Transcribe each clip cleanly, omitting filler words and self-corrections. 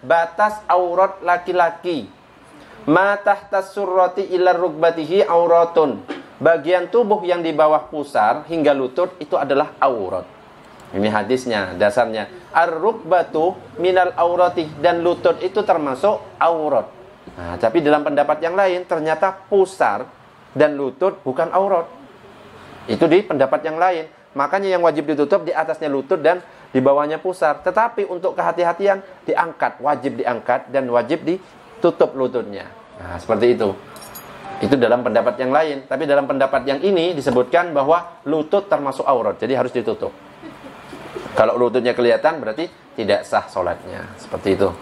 batas aurat laki-laki. Ma tahtas surrati ila rukbatihi auratun. Bagian tubuh yang di bawah pusar hingga lutut itu adalah aurat. Ini hadisnya, dasarnya. Ar-rukbatu minal aurati, dan lutut itu termasuk aurat. Nah, tapi dalam pendapat yang lain ternyata pusar dan lutut bukan aurat. Itu di pendapat yang lain. Makanya yang wajib ditutup di atasnya lutut dan di bawahnya pusar. Tetapi untuk kehati-hatian diangkat, wajib diangkat dan wajib ditutup lututnya. Nah, seperti itu. Itu dalam pendapat yang lain. Tapi dalam pendapat yang ini disebutkan bahwa lutut termasuk aurat, jadi harus ditutup. Kalau lututnya kelihatan berarti tidak sah sholatnya. Seperti itu.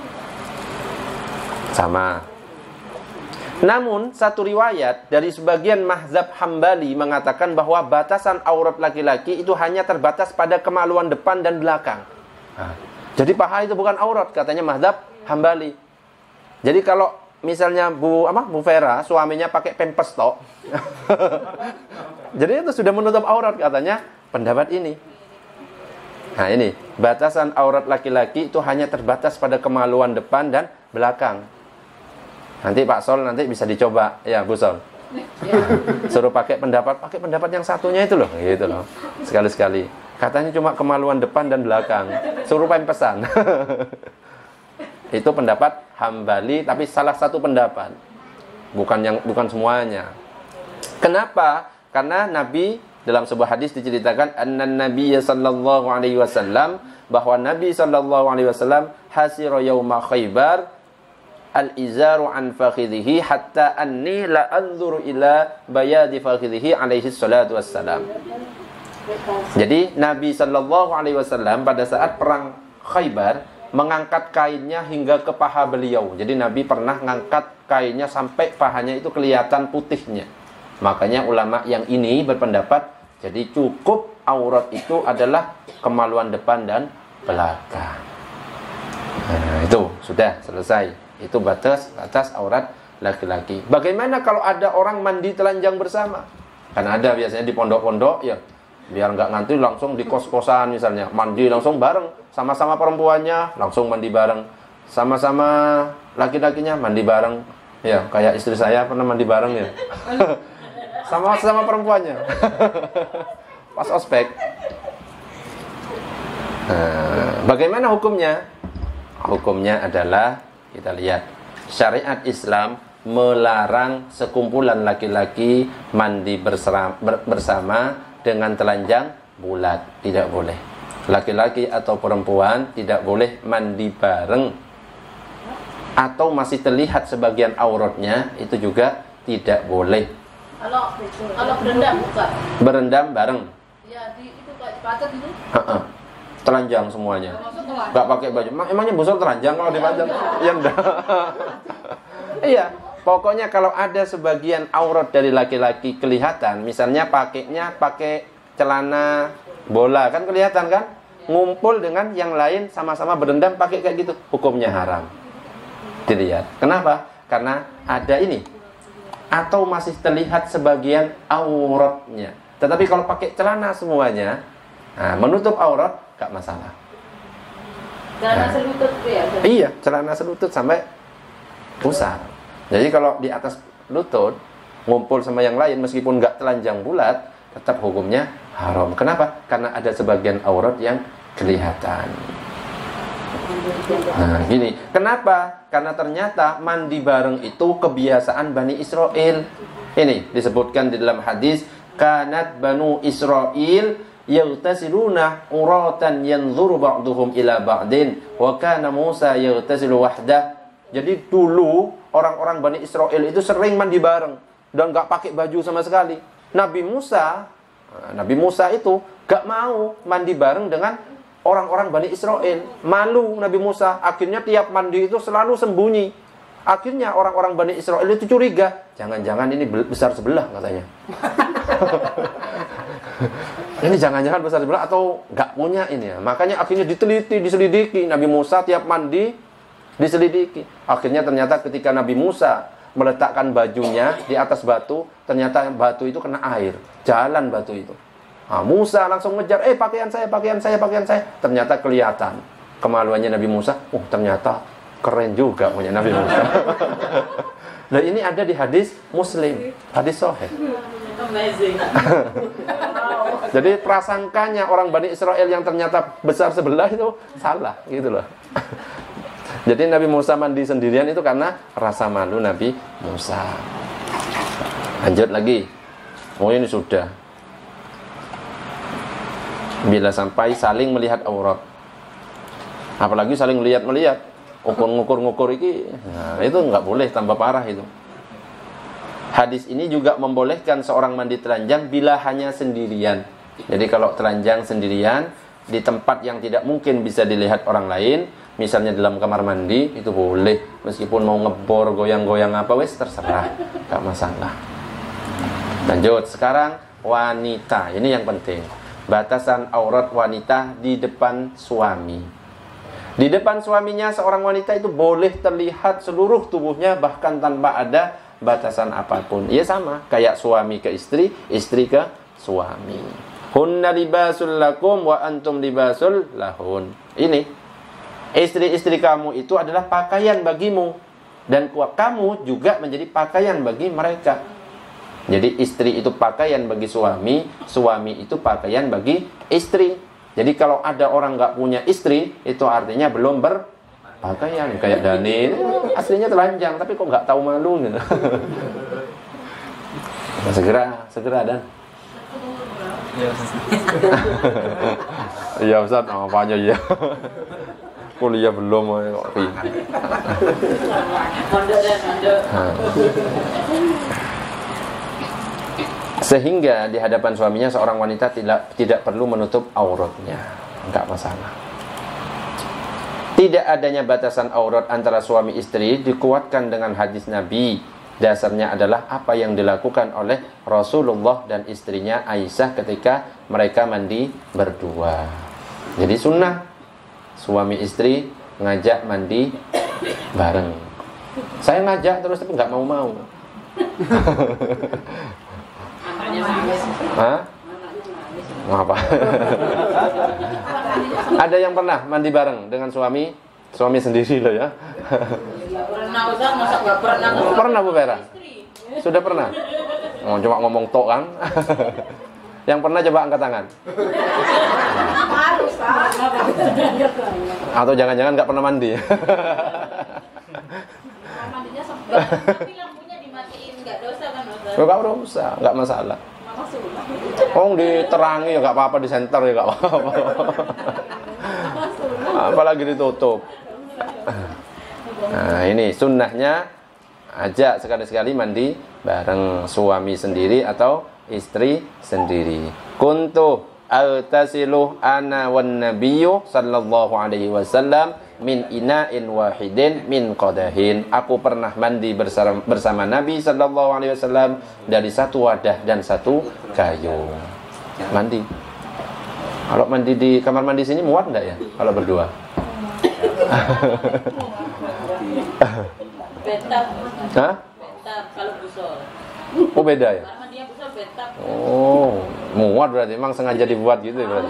Sama. Namun satu riwayat dari sebagian mazhab Hambali mengatakan bahwa batasan aurat laki-laki itu hanya terbatas pada kemaluan depan dan belakang. Nah, jadi paha itu bukan aurat katanya mazhab Hambali. Jadi kalau misalnya Bu Vera suaminya pakai pampers tok. Jadi itu sudah menutup aurat katanya pendapat ini. Nah, ini batasan aurat laki-laki itu hanya terbatas pada kemaluan depan dan belakang. Nanti Pak Sol nanti bisa dicoba ya Bu Sol. Suruh pakai pendapat yang satunya itu loh, gitu loh. Sekali-sekali. Katanya cuma kemaluan depan dan belakang. Suruh pesan. Itu pendapat Hambali, tapi salah satu pendapat. Bukan semuanya. Kenapa? Karena Nabi dalam sebuah hadis diceritakan annan Nabiy sallallahu alaihi wasallam, bahwa Nabi sallallahu alaihi wasallam hasira yauma Khaibar al-izaru an fakhidhihi hatta anni la anzuru ila bayadi fakhidhihi alaihi salatu wassalam. Jadi Nabi sallallahu alaihi wasallam pada saat perang Khaibar mengangkat kainnya hingga ke paha beliau. Jadi Nabi pernah mengangkat kainnya sampai pahanya itu kelihatan putihnya. Makanya ulama yang ini berpendapat jadi cukup aurat itu adalah kemaluan depan dan belakang. Nah, itu sudah selesai. Itu batas aurat laki-laki. Bagaimana kalau ada orang mandi telanjang bersama? Kan ada biasanya di pondok-pondok ya. Biar nggak nanti langsung di kos-kosan misalnya. Mandi langsung bareng. Sama-sama perempuannya langsung mandi bareng. Sama-sama laki-lakinya mandi bareng. Ya, kayak istri saya pernah mandi bareng ya. Sama-sama perempuannya. Pas ospek. Bagaimana hukumnya? Hukumnya adalah kita lihat syariat Islam melarang sekumpulan laki-laki mandi bersama dengan telanjang bulat. Tidak boleh. Laki-laki atau perempuan tidak boleh mandi bareng. Atau masih terlihat sebagian auratnya, itu juga tidak boleh. Kalau berendam bukan? Berendam bareng. Ya, itu kayak pacet itu. Telanjang semuanya. Enggak pakai baju. Emangnya busur telanjang kalau dipajang? Ya enggak. Iya, pokoknya kalau ada sebagian aurat dari laki-laki kelihatan, misalnya pakai celana bola, kan kelihatan kan? Ngumpul dengan yang lain sama-sama berendam pakai kayak gitu, hukumnya haram. Dilihat. Kenapa? Karena ada ini. Atau masih terlihat sebagian auratnya. Tetapi kalau pakai celana semuanya, menutup aurat, gak masalah. Celana selutut ya? Iya, celana selutut sampai pusar. Jadi kalau di atas lutut, ngumpul sama yang lain meskipun gak telanjang bulat, tetap hukumnya haram. Kenapa? Karena ada sebagian aurat yang kelihatan. Nah, gini. Kenapa? Karena ternyata mandi bareng itu kebiasaan Bani Israel. Ini disebutkan di dalam hadis, kanat Banu Israel yaghtasiluna uratan yanzuru ba'duhum ila ba'din wa kana Musa yaghtasilu wahdah. Jadi dulu orang-orang Bani Israel itu sering mandi bareng dan enggak pakai baju sama sekali. Nabi Musa itu enggak mau mandi bareng dengan orang-orang Bani Israel. Malu Nabi Musa. Akhirnya tiap mandi itu selalu sembunyi. Akhirnya orang-orang Bani Israel itu curiga. Jangan-jangan ini besar sebelah katanya. Ini jangan-jangan besar sebelah atau gak punya ini ya. Makanya akhirnya diselidiki. Nabi Musa tiap mandi diselidiki. Akhirnya ternyata ketika Nabi Musa meletakkan bajunya di atas batu, ternyata batu itu kena air. Jalan batu itu. Musa langsung ngejar, pakaian saya. Ternyata kelihatan kemaluannya Nabi Musa. Ternyata Keren juga punya Nabi Musa. Nah ini ada di hadis Muslim, hadis sahih. Amazing. Jadi prasangkanya orang Bani Israel yang ternyata besar sebelah itu salah gitu loh. Jadi Nabi Musa mandi sendirian itu karena rasa malu Nabi Musa. Lanjut lagi. Oh ini sudah. Bila sampai saling melihat aurat. Apalagi saling melihat-melihat. Ngukur iki, nah, itu nggak boleh, tambah parah itu. Hadis ini juga membolehkan seorang mandi telanjang bila hanya sendirian. Jadi kalau telanjang sendirian di tempat yang tidak mungkin bisa dilihat orang lain, misalnya dalam kamar mandi, itu boleh. Meskipun mau ngebor, goyang-goyang apa, wes terserah, nggak masalah. Lanjut, sekarang wanita, ini yang penting. Batasan aurat wanita di depan suami. Di depan suaminya seorang wanita itu boleh terlihat seluruh tubuhnya bahkan tanpa ada batasan apapun. Ya sama, kayak suami ke istri, istri ke suami. Hunna libasul lakum wa antum libasul lahun. Ini, istri-istri kamu itu adalah pakaian bagimu. Dan kamu juga menjadi pakaian bagi mereka. Jadi istri itu pakaian bagi suami, suami itu pakaian bagi istri. Jadi kalau ada orang nggak punya istri, itu artinya belum berpakaian. Kayak Dani, aslinya telanjang, tapi kok nggak tahu malu gitu. Segera Dan. Iya Ustaz, apanya ya? Kuliah belum kok. Sehingga di hadapan suaminya seorang wanita tidak perlu menutup auratnya, enggak masalah. Tidak adanya batasan aurat antara suami istri dikuatkan dengan hadis Nabi. Dasarnya adalah apa yang dilakukan oleh Rasulullah dan istrinya Aisyah ketika mereka mandi berdua. Jadi sunnah suami istri ngajak mandi bareng. Saya ngajak terus tapi nggak mau. Hah? Ngapa? Ada yang pernah mandi bareng dengan suami sendiri loh ya? Pernah Ustaz, masa nggak pernah? Pernah Bu Vera? Sudah pernah? Oh, cuma ngomong tok kan? Yang pernah coba angkat tangan. Atau jangan-jangan nggak pernah mandi? Mandinya sempat, tapi lampunya dimatiin, nggak dosa kan Ustaz? Nggak dosa, nggak masalah. Oh diterangi ya nggak apa-apa, di center ya nggak apa-apa. Apalagi ditutup. Nah ini sunnahnya, ajak sekali-sekali mandi bareng suami sendiri atau istri sendiri. Kuntu altasilu ana wan nabiyyu sallallahu alaihi wasallam min ina'in wahidin min qadahin. Aku pernah mandi bersama Nabi sallallahu alaihi wasallam dari satu wadah dan satu kayu. Mandi. Kalau mandi di kamar mandi sini muat enggak ya kalau berdua? Betap. Hah? Betap kalau busol. Oh beda ya? Karena dia busol betap. Oh, muat berarti, emang sengaja dibuat gitu ya berarti.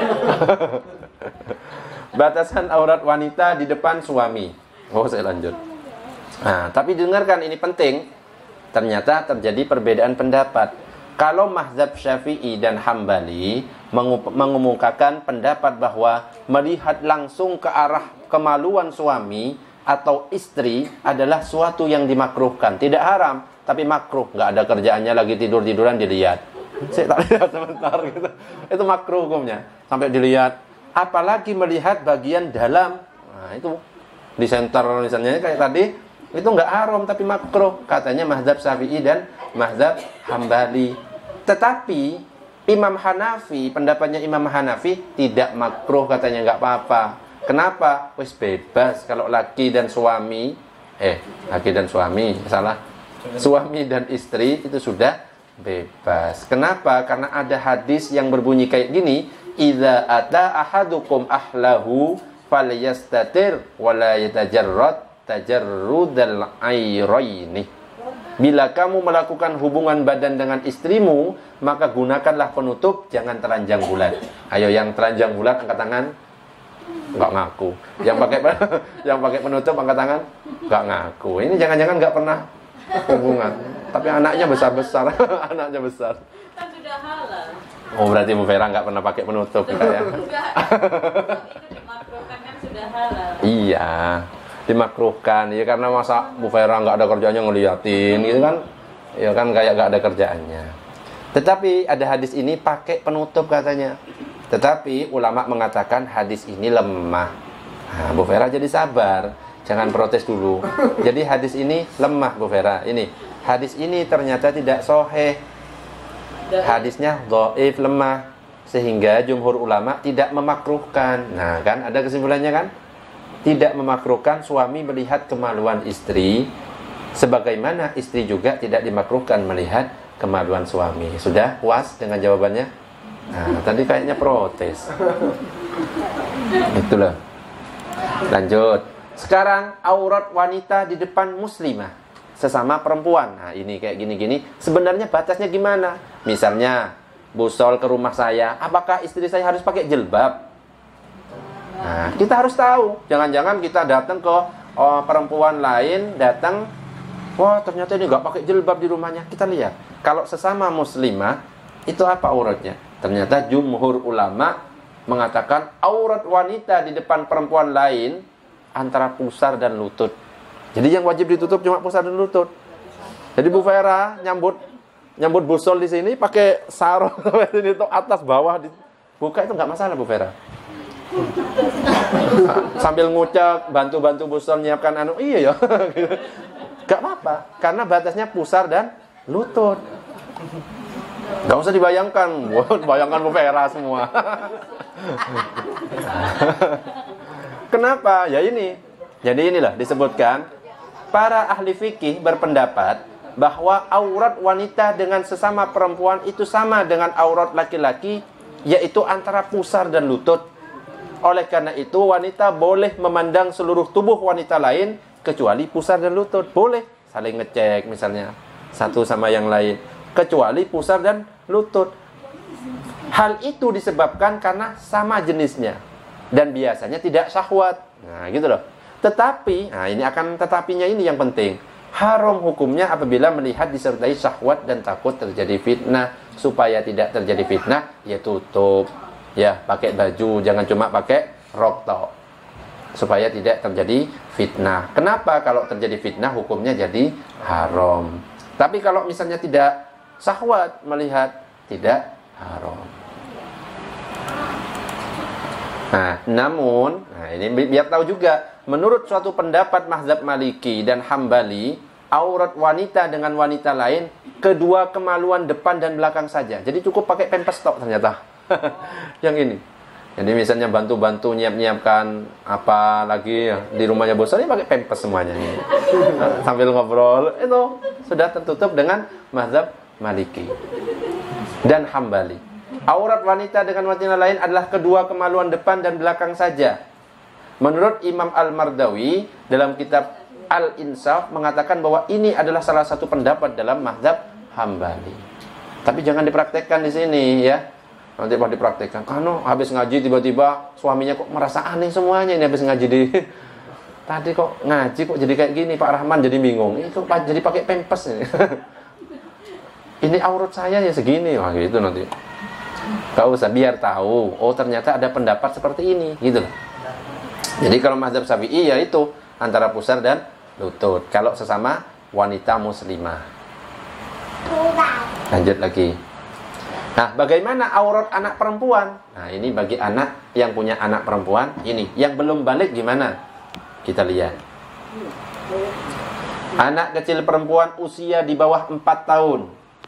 Batasan aurat wanita di depan suami. Oh, saya lanjut. Nah, tapi dengarkan ini penting. Ternyata terjadi perbedaan pendapat. Kalau mazhab Syafi'i dan Hambali mengemukakan pendapat bahwa melihat langsung ke arah kemaluan suami atau istri adalah suatu yang dimakruhkan, tidak haram, tapi makruh. Nggak ada kerjaannya lagi tidur-tiduran dilihat. Saya tak lihat sebentar gitu. Itu makruh hukumnya. Sampai dilihat. Apalagi melihat bagian dalam. Nah, itu di center misalnya kayak tadi, itu nggak haram tapi makruh. Katanya mazhab Syafi'i dan mazhab Hambali. Tetapi Imam Hanafi, pendapatnya Imam Hanafi tidak makruh, katanya nggak apa-apa. Kenapa? Wis bebas kalau laki dan suami, salah. Suami dan istri itu sudah bebas. Kenapa? Karena ada hadis yang berbunyi kayak gini, idza ata ahadukum ahlahu falyastatir wa la yatajarrad tajarrudal ayraini. Bila kamu melakukan hubungan badan dengan istrimu, maka gunakanlah penutup, jangan telanjang bulat. Ayo yang telanjang bulat angkat tangan. nggak ngaku. Yang pakai yang pakai penutup angkat tangan, nggak ngaku. Ini jangan-jangan nggak pernah hubungan. Tapi anaknya besar-besar, anaknya besar. Kan sudah halal. Oh berarti Bu Vera nggak pernah pakai penutup kita ya? Enggak. Itu dimakruhkan kan sudah halal. Iya, dimakruhkan. Ya karena masa Bu Vera nggak ada kerjanya ngeliatin gitu kan? Ya kan kayak nggak ada kerjaannya. Tetapi ada hadis ini pakai penutup katanya. Tetapi ulama mengatakan hadis ini lemah. Nah, Bu Vera jadi sabar, jangan protes dulu. Jadi hadis ini lemah Bu Vera. Ini hadis ini ternyata tidak sahih. Hadisnya dhaif, lemah, sehingga jumhur ulama tidak memakruhkan. Nah kan ada kesimpulannya kan? Tidak memakruhkan suami melihat kemaluan istri, sebagaimana istri juga tidak dimakruhkan melihat kemaluan suami. Sudah puas dengan jawabannya? Nah, tadi kayaknya protes. Itulah. Lanjut. Sekarang aurat wanita di depan muslimah, sesama perempuan. Nah, ini kayak gini-gini. Sebenarnya batasnya gimana? Misalnya, Bu Sol ke rumah saya, apakah istri saya harus pakai jilbab? Nah, kita harus tahu. Jangan-jangan kita datang ke perempuan lain, datang, wah ternyata ini nggak pakai jilbab di rumahnya. Kita lihat. Kalau sesama muslimah, itu apa auratnya? Ternyata jumhur ulama mengatakan aurat wanita di depan perempuan lain antara pusar dan lutut. Jadi yang wajib ditutup cuma pusar dan lutut. Jadi Bu Vera nyambut Bu Sol di sini pakai sarung ini tuh atas bawah dibuka itu nggak masalah Bu Vera. Sambil ngucap bantu-bantu Bu Sol nyiapkan iya ya. Gak apa-apa karena batasnya pusar dan lutut. Gak usah dibayangkan. Bayangkan Bu Vera semua. Kenapa? Ya ini. Jadi inilah disebutkan para ahli fikih berpendapat bahwa aurat wanita dengan sesama perempuan itu sama dengan aurat laki-laki, yaitu antara pusar dan lutut. Oleh karena itu wanita boleh memandang seluruh tubuh wanita lain kecuali pusar dan lutut. Boleh saling ngecek misalnya satu sama yang lain, kecuali pusar dan lutut. Hal itu disebabkan karena sama jenisnya dan biasanya tidak syahwat. Nah gitu loh. Tetapi, nah ini akan tetapinya ini yang penting. Haram hukumnya apabila melihat disertai syahwat dan takut terjadi fitnah. Supaya tidak terjadi fitnah, ya tutup. Ya, pakai baju, jangan cuma pakai rok tok. Supaya tidak terjadi fitnah. Kenapa kalau terjadi fitnah hukumnya jadi haram. Tapi kalau misalnya tidak syahwat melihat, tidak haram. Nah, namun, ini biar tahu juga, menurut suatu pendapat mazhab Maliki dan Hambali, aurat wanita dengan wanita lain, kedua kemaluan depan dan belakang saja. Jadi cukup pakai pampers tok ternyata. Yang ini. Jadi misalnya bantu-bantu nyiapkan apa lagi ya, di rumahnya bosan ini pakai pampers semuanya. Sambil ngobrol, itu sudah tertutup dengan mazhab Maliki dan Hambali. Aurat wanita dengan wanita lain adalah kedua kemaluan depan dan belakang saja. Menurut Imam Al-Mardawi dalam kitab Al-Insaf mengatakan bahwa ini adalah salah satu pendapat dalam mazhab Hambali. Tapi jangan dipraktekkan di sini ya. Nanti pas dipraktekkan, habis ngaji tiba-tiba suaminya kok merasa aneh semuanya ini habis ngaji di tadi kok ngaji kok jadi kayak gini, Pak Rahman jadi bingung. Itu jadi pakai pampers ini. Ini aurat saya ya segini, wah gitu nanti. Gak usah, biar tahu. Oh ternyata ada pendapat seperti ini, gitu loh. Jadi kalau mazhab Syafi'i ya itu antara pusar dan lutut. Kalau sesama wanita muslimah. Lanjut lagi. Nah, bagaimana aurat anak perempuan? Nah, ini bagi anak yang punya anak perempuan. Ini, yang belum balik gimana? Kita lihat. Anak kecil perempuan usia di bawah 4 tahun.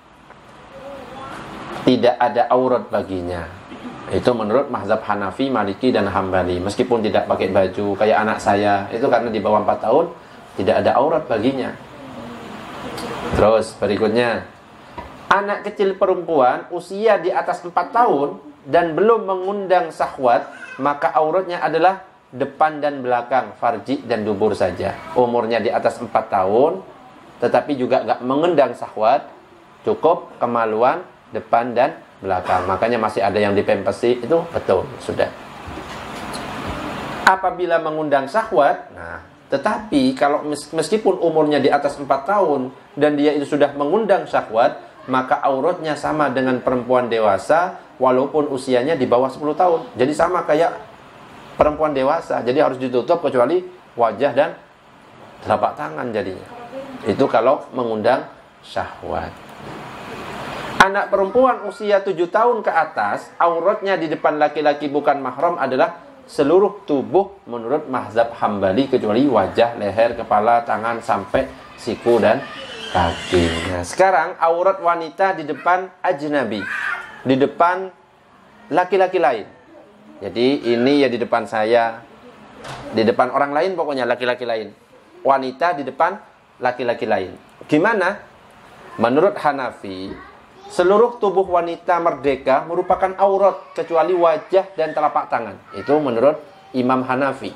Tidak ada aurat baginya. Itu menurut mazhab Hanafi, Maliki, dan Hambali. Meskipun tidak pakai baju kayak anak saya, itu karena di bawah 4 tahun tidak ada aurat baginya. Terus berikutnya, anak kecil perempuan usia di atas 4 tahun dan belum mengundang syahwat, maka auratnya adalah depan dan belakang, farji dan dubur saja. Umurnya di atas 4 tahun, tetapi juga gak mengundang syahwat, cukup kemaluan depan dan belakang. Makanya masih ada yang dipempesi, itu betul, sudah. apabila mengundang syahwat, nah, tetapi kalau meskipun umurnya di atas 4 tahun dan dia itu sudah mengundang syahwat, maka auratnya sama dengan perempuan dewasa walaupun usianya di bawah 10 tahun. Jadi sama kayak perempuan dewasa. Jadi harus ditutup kecuali wajah dan telapak tangan jadinya. Itu kalau mengundang syahwat. Anak perempuan usia 7 tahun ke atas, auratnya di depan laki-laki bukan mahram adalah seluruh tubuh menurut mazhab Hambali kecuali wajah, leher, kepala, tangan sampai siku dan kaki. Nah, sekarang aurat wanita di depan ajnabi, di depan laki-laki lain. Jadi ini ya di depan saya, di depan orang lain pokoknya laki-laki lain. Wanita di depan laki-laki lain. Gimana? Menurut Hanafi, seluruh tubuh wanita merdeka merupakan aurat kecuali wajah dan telapak tangan. Itu menurut Imam Hanafi.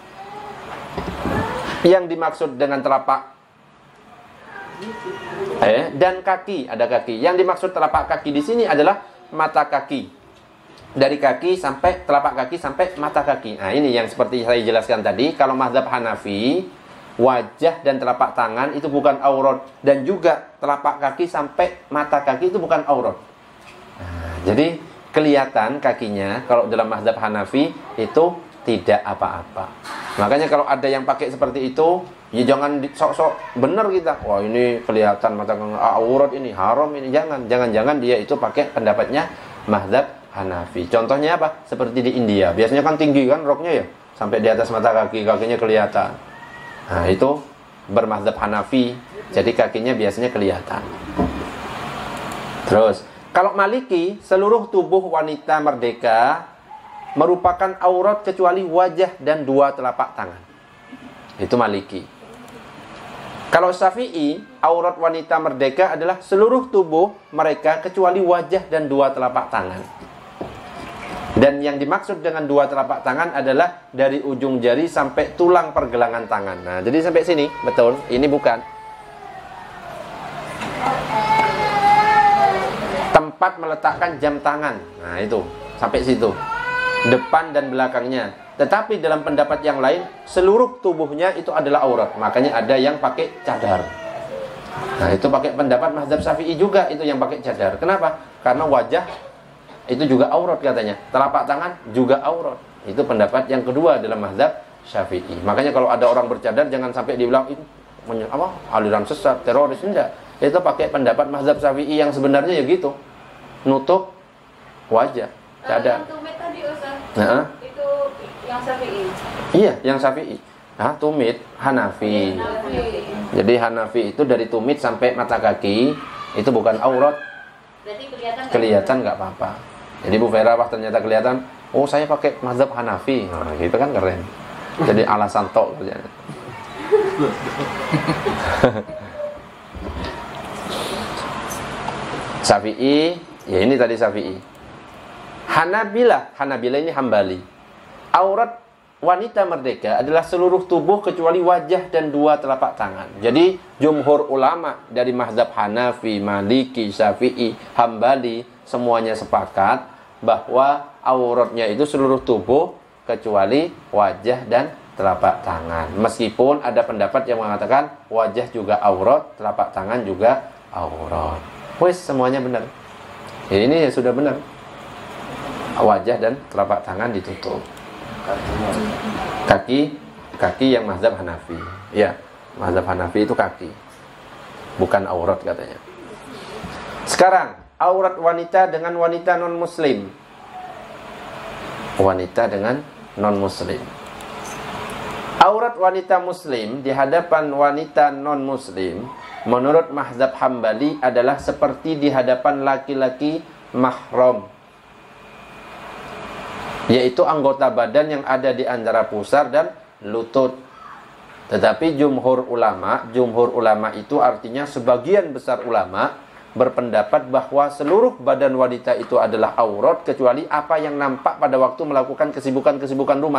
Yang dimaksud dengan telapak dan kaki, ada kaki. Yang dimaksud telapak kaki di sini adalah mata kaki. Dari kaki sampai telapak kaki sampai mata kaki. Nah, ini yang seperti saya jelaskan tadi, kalau mazhab Hanafi, wajah dan telapak tangan itu bukan aurat dan juga telapak kaki sampai mata kaki itu bukan aurat. Nah, jadi kelihatan kakinya kalau dalam mazhab Hanafi itu tidak apa-apa. Makanya kalau ada yang pakai seperti itu, ya jangan sok-sok benar kita. Wah, ini kelihatan mata kaki aurat, ini haram, ini jangan dia itu pakai pendapatnya mazhab Hanafi. Contohnya apa? Seperti di India. Biasanya kan tinggi kan roknya ya, sampai di atas mata kaki, kakinya kelihatan. Nah, itu bermazhab Hanafi. Jadi kakinya biasanya kelihatan. Terus, kalau Maliki, seluruh tubuh wanita merdeka merupakan aurat kecuali wajah dan 2 telapak tangan. Itu Maliki. Kalau Syafi'i, aurat wanita merdeka adalah seluruh tubuh mereka kecuali wajah dan 2 telapak tangan. Dan yang dimaksud dengan 2 telapak tangan adalah dari ujung jari sampai tulang pergelangan tangan. Nah, jadi sampai sini, betul. Ini bukan tempat meletakkan jam tangan. Nah, itu sampai situ, depan dan belakangnya. Tetapi dalam pendapat yang lain, seluruh tubuhnya itu adalah aurat. Makanya ada yang pakai cadar. Nah, itu pakai pendapat mazhab Syafi'i juga, itu yang pakai cadar. Kenapa? Karena wajah itu juga aurat katanya. Telapak tangan juga aurat. Itu pendapat yang kedua dalam mazhab Syafi'i. Makanya kalau ada orang bercadar jangan sampai dibilang itu aliran sesat, teroris, enggak. Itu pakai pendapat mazhab Syafi'i yang sebenarnya ya gitu. Nutup wajah, cadar. Yang tumit tadi Ustaz. Nah, Itu yang Syafi'i. iya, yang Syafi'i. Nah, tumit Hanafi. Jadi Hanafi itu dari tumit sampai mata kaki itu bukan aurat. Berarti Kelihatan nggak apa-apa. Jadi Bu Vera pas ternyata kelihatan, oh saya pakai mazhab Hanafi. Nah, gitu kan keren. Jadi alasan tok kerjanya. Syafi'i, ya ini tadi Syafi'i. Hanabilah ini Hambali. Aurat wanita merdeka adalah seluruh tubuh kecuali wajah dan 2 telapak tangan. Jadi jumhur ulama dari mazhab Hanafi, Maliki, Syafi'i, Hambali semuanya sepakat bahwa auratnya itu seluruh tubuh kecuali wajah dan telapak tangan. Meskipun ada pendapat yang mengatakan wajah juga aurat, telapak tangan juga aurat. Wes semuanya benar. Ya, ini ya sudah benar. Wajah dan telapak tangan ditutup. Kaki yang mazhab Hanafi. Ya, mazhab Hanafi itu kaki, bukan aurat katanya. Sekarang aurat wanita dengan wanita non muslim. Wanita dengan non muslim. Aurat wanita muslim di hadapan wanita non muslim menurut mazhab Hambali adalah seperti di hadapan laki-laki mahram, yaitu anggota badan yang ada di antara pusar dan lutut. Tetapi jumhur ulama itu artinya sebagian besar ulama berpendapat bahwa seluruh badan wanita itu adalah aurat kecuali apa yang nampak pada waktu melakukan kesibukan-kesibukan rumah.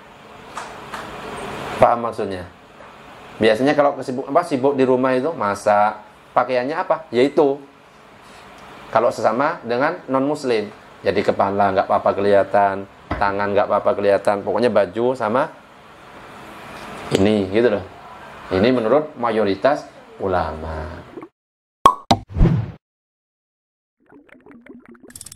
Paham maksudnya? Biasanya kalau sibuk di rumah itu masak, pakaiannya apa? Yaitu kalau sesama dengan non muslim. Jadi kepala nggak apa-apa kelihatan, tangan nggak apa-apa kelihatan, pokoknya baju sama ini gitu loh. Ini menurut mayoritas ulama.